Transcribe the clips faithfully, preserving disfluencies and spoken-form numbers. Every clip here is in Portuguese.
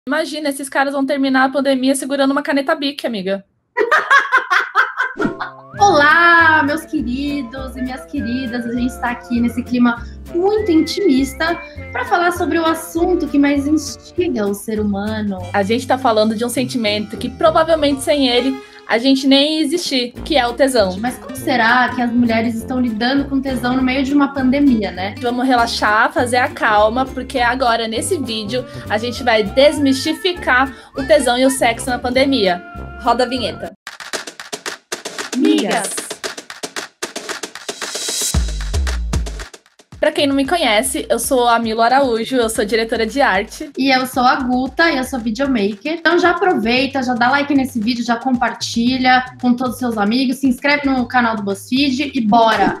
Imagina, esses caras vão terminar a pandemia segurando uma caneta Bic, amiga. Olá, meus queridos e minhas queridas. A gente está aqui nesse clima muito intimista para falar sobre o assunto que mais instiga o ser humano. A gente tá falando de um sentimento que provavelmente sem ele a gente nem ia existir, que é o tesão. Mas como será que as mulheres estão lidando com tesão no meio de uma pandemia, né? Vamos relaxar, fazer a calma, porque agora nesse vídeo a gente vai desmistificar o tesão e o sexo na pandemia. Roda a vinheta. Migas. Pra quem não me conhece, eu sou a Milo Araújo, eu sou diretora de arte. E eu sou a Guta, e eu sou videomaker. Então já aproveita, já dá like nesse vídeo, já compartilha com todos os seus amigos, se inscreve no canal do BuzzFeed e bora!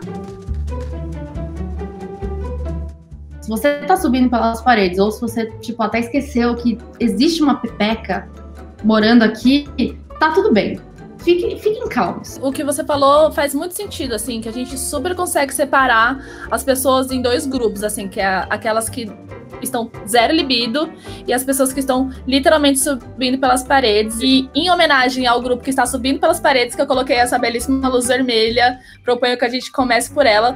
Se você tá subindo pelas paredes, ou se você, tipo, até esqueceu que existe uma pepeca morando aqui, tá tudo bem. Fiquem, fiquem calmos. O que você falou faz muito sentido, assim, que a gente super consegue separar as pessoas em dois grupos, assim, que é aquelas que estão zero libido e as pessoas que estão literalmente subindo pelas paredes. E em homenagem ao grupo que está subindo pelas paredes, que eu coloquei essa belíssima luz vermelha, proponho que a gente comece por ela.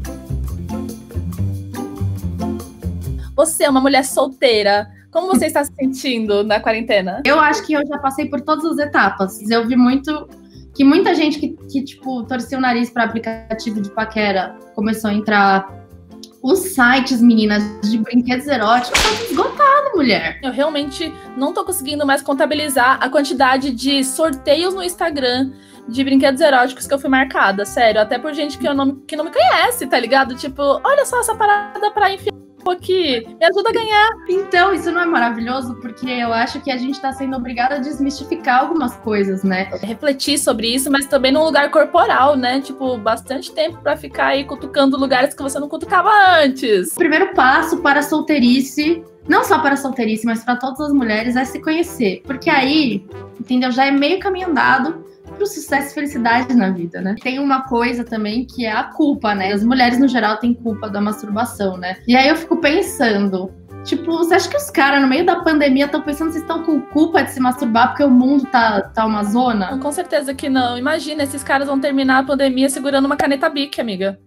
Você é uma mulher solteira. Como você está se sentindo na quarentena? Eu acho que eu já passei por todas as etapas. Eu vi muito que muita gente que, que tipo, torcia o nariz para aplicativo de paquera começou a entrar. Os sites, meninas, de brinquedos eróticos estão esgotados, mulher. Eu realmente não tô conseguindo mais contabilizar a quantidade de sorteios no Instagram de brinquedos eróticos que eu fui marcada. Sério, até por gente que, eu não, que não me conhece, tá ligado? Tipo, olha só essa parada pra enfiar aqui, me ajuda a ganhar. Então, isso não é maravilhoso? Porque eu acho que a gente tá sendo obrigada a desmistificar algumas coisas, né? Refletir sobre isso, mas também num lugar corporal, né? Tipo, bastante tempo pra ficar aí cutucando lugares que você não cutucava antes. O primeiro passo para a solteirice, não só para a solteirice, mas para todas as mulheres, é se conhecer. Porque aí, entendeu? Já é meio caminho andado pro sucesso e felicidade na vida, né? Tem uma coisa também que é a culpa, né? As mulheres, no geral, têm culpa da masturbação, né? E aí eu fico pensando, tipo, você acha que os caras, no meio da pandemia, estão pensando se estão com culpa de se masturbar porque o mundo tá, tá uma zona? Com certeza que não. Imagina, esses caras vão terminar a pandemia segurando uma caneta Bic, amiga.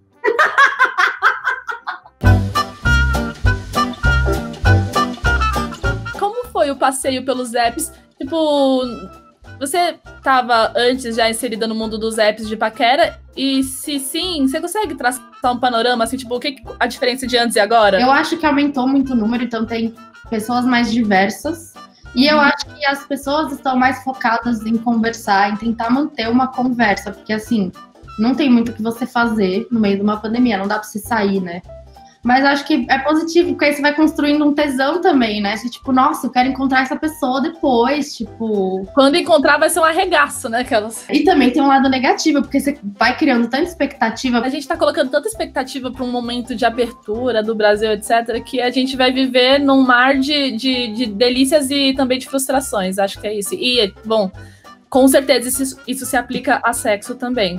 Como foi o passeio pelos apps? Tipo, você tava antes já inserida no mundo dos apps de paquera? E se sim, você consegue traçar um panorama, assim, tipo, o que a diferença de antes e agora? Eu acho que aumentou muito o número, então tem pessoas mais diversas. E eu acho que as pessoas estão mais focadas em conversar, em tentar manter uma conversa. Porque, assim, não tem muito o que você fazer no meio de uma pandemia, não dá pra você sair, né? Mas acho que é positivo, porque aí você vai construindo um tesão também, né? Você, tipo, nossa, eu quero encontrar essa pessoa depois, tipo... Quando encontrar vai ser um arregaço, né? Aquelas... E também tem um lado negativo, porque você vai criando tanta expectativa. A gente tá colocando tanta expectativa para um momento de abertura do Brasil, etcétera, que a gente vai viver num mar de, de, de delícias e também de frustrações. Acho que é isso. E, bom, com certeza isso, isso se aplica a sexo também.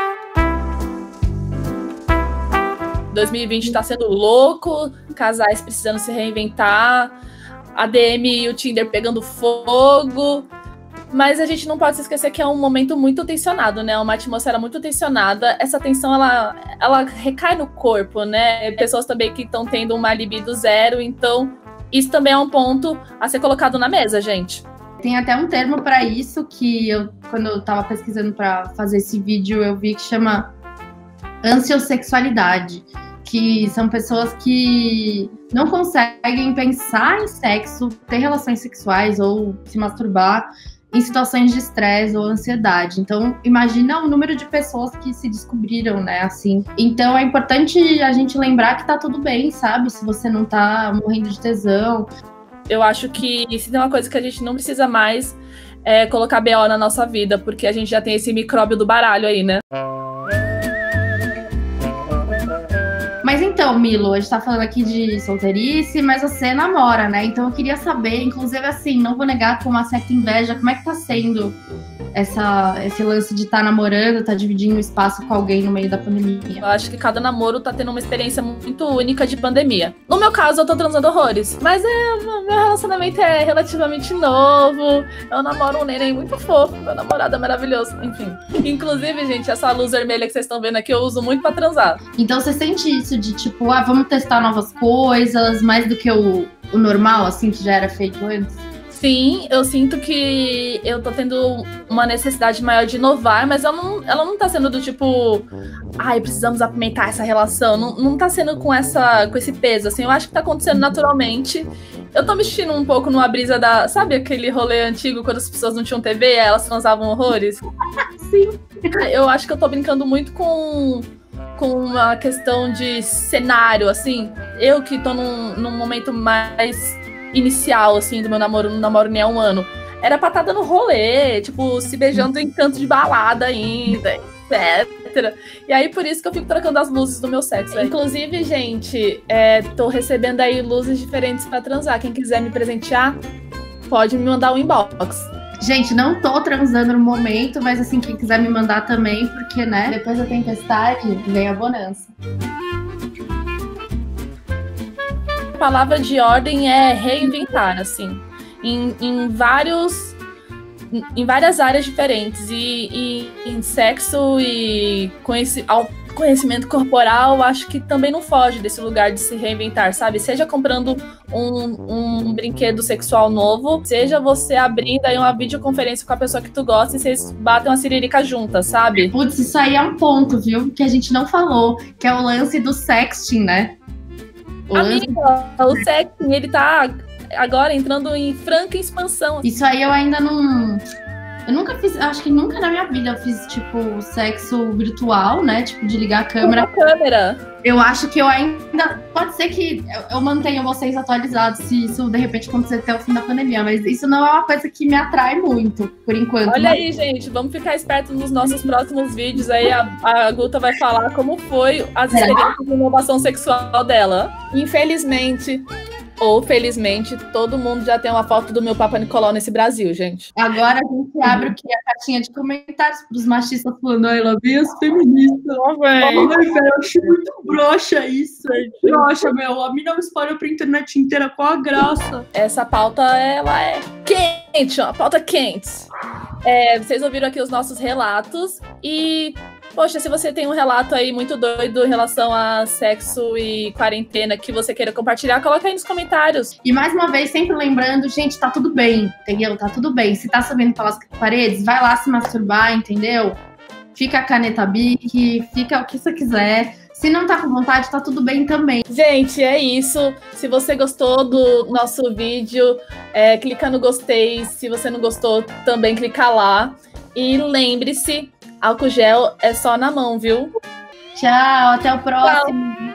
dois mil e vinte tá sendo louco, casais precisando se reinventar, a D M e o Tinder pegando fogo, mas a gente não pode se esquecer que é um momento muito tensionado, né? Uma atmosfera muito tensionada. Essa tensão, ela, ela recai no corpo, né? Pessoas também que estão tendo uma libido zero, então isso também é um ponto a ser colocado na mesa, gente. Tem até um termo para isso que eu, quando eu tava pesquisando para fazer esse vídeo, eu vi que chama ansiossexualidade. Que são pessoas que não conseguem pensar em sexo, ter relações sexuais ou se masturbar em situações de estresse ou ansiedade. Então, imagina o número de pessoas que se descobriram, né, assim. Então, é importante a gente lembrar que tá tudo bem, sabe? Se você não tá morrendo de tesão. Eu acho que se tem uma coisa que a gente não precisa mais é colocar B O na nossa vida, porque a gente já tem esse micróbio do baralho aí, né? Mas então, Milo, a gente tá falando aqui de solteirice, mas você namora, né? Então eu queria saber, inclusive assim, não vou negar com uma certa inveja, como é que tá sendo essa, esse lance de estar tá namorando, tá dividindo o espaço com alguém no meio da pandemia. Eu acho que cada namoro tá tendo uma experiência muito única de pandemia. No meu caso, eu tô transando horrores. Mas é, meu relacionamento é relativamente novo. Eu namoro um neném muito fofo. Meu namorado é maravilhoso. Enfim. Inclusive, gente, essa luz vermelha que vocês estão vendo aqui, eu uso muito pra transar. Então você sente isso de tipo, ah, vamos testar novas coisas, mais do que o, o normal, assim, que já era feito antes? Sim, eu sinto que eu tô tendo uma necessidade maior de inovar, mas ela não, ela não tá sendo do tipo, ai, precisamos apimentar essa relação. Não, não tá sendo com, essa, com esse peso, assim. Eu acho que tá acontecendo naturalmente. Eu tô me sentindo um pouco numa brisa da... Sabe aquele rolê antigo, quando as pessoas não tinham T V e elas transavam horrores? Sim. Eu acho que eu tô brincando muito com... com uma questão de cenário, assim. Eu que tô num, num momento mais inicial, assim, do meu namoro, não namoro nem há um ano. Era pra estar dando rolê, tipo, se beijando em canto de balada ainda, etcétera. E aí, por isso que eu fico trocando as luzes do meu sexo. Inclusive, gente, é, tô recebendo aí luzes diferentes pra transar. Quem quiser me presentear, pode me mandar um inbox. Gente, não tô transando no momento, mas assim, quem quiser me mandar também, porque, né, depois da tempestade vem a bonança. A palavra de ordem é reinventar, assim, em, em vários, em várias áreas diferentes, e, e em sexo e conheci, ao conhecimento corporal, acho que também não foge desse lugar de se reinventar, sabe? Seja comprando um, um brinquedo sexual novo, seja você abrindo aí uma videoconferência com a pessoa que tu gosta e vocês batem uma siririca juntas, sabe? Putz, isso aí é um ponto, viu? Que a gente não falou, que é o lance do sexting, né? O Amiga, lance... o sexting, ele tá agora entrando em franca expansão. Isso aí eu ainda não... Eu nunca fiz, acho que nunca na minha vida eu fiz, tipo, sexo virtual, né? Tipo, de ligar a câmera. A câmera. Eu acho que eu ainda... Pode ser que eu, eu mantenha vocês atualizados se isso, de repente, acontecer até o fim da pandemia. Mas isso não é uma coisa que me atrai muito, por enquanto. Olha mas... aí, gente. Vamos ficar espertos nos nossos próximos vídeos. Aí a, a Guta vai falar como foi as experiências de inovação sexual dela. Infelizmente... Ou, felizmente, todo mundo já tem uma foto do meu Papa Nicolau nesse Brasil, gente. Agora a gente abre o que? A caixinha de comentários pros machistas falando, ai, lá vem as feministas. Oh, ai, velho, eu acho muito broxa isso. Broxa, meu. A mina espalha pra internet inteira, qual a graça? Essa pauta, ela é quente, ó. Pauta quente. É, vocês ouviram aqui os nossos relatos e... Poxa, se você tem um relato aí muito doido em relação a sexo e quarentena que você queira compartilhar, coloca aí nos comentários. E mais uma vez, sempre lembrando, gente, tá tudo bem, entendeu? Tá tudo bem. Se tá sabendo pelas paredes, vai lá se masturbar, entendeu? Fica a caneta Bic, fica o que você quiser. Se não tá com vontade, tá tudo bem também. Gente, é isso. Se você gostou do nosso vídeo, é, clica no gostei. Se você não gostou, também clica lá. E lembre-se, álcool gel é só na mão, viu? Tchau, até o próximo. Tchau.